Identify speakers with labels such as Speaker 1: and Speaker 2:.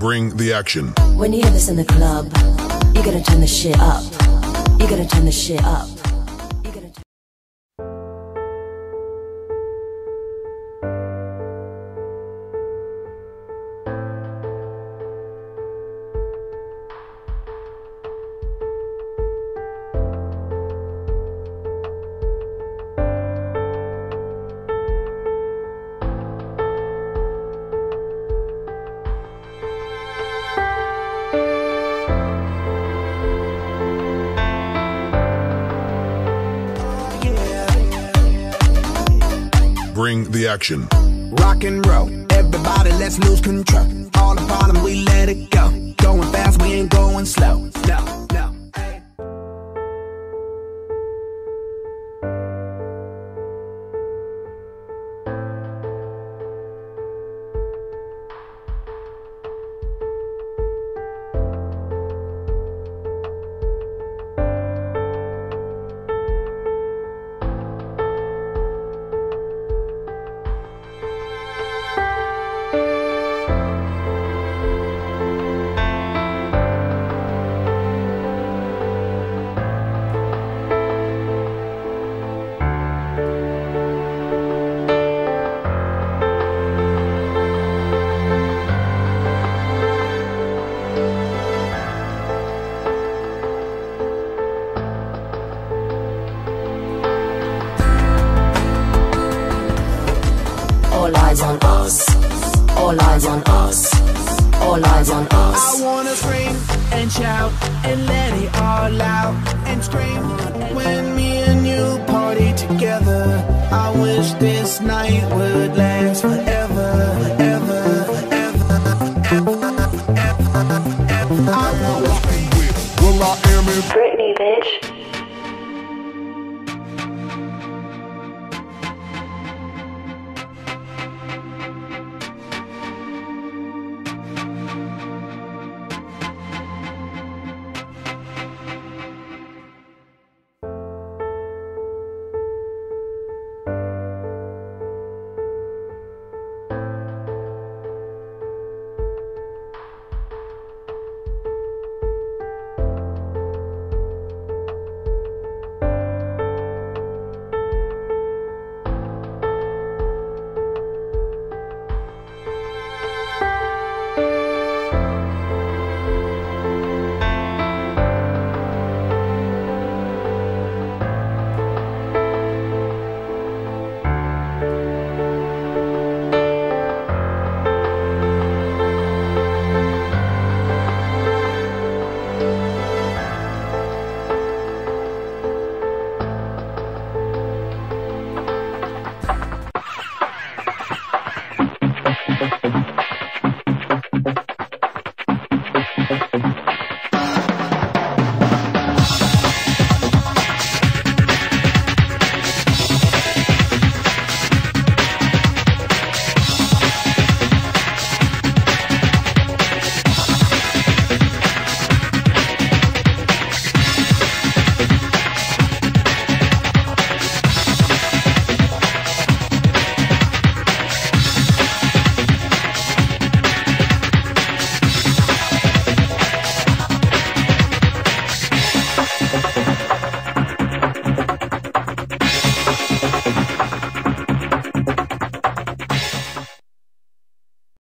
Speaker 1: Bring the action.
Speaker 2: When you hear this in the club, you gotta turn the shit up. You gotta turn the shit up.
Speaker 1: Bring the action.
Speaker 3: Rock and roll, everybody let's lose control. All the bottom, we let it go. Going fast, we ain't going slow. No, no.
Speaker 2: All eyes on us. All eyes on us. All eyes on us.
Speaker 3: I wanna scream and shout and let it all out and scream when me and you party together. I wish this night would last forever.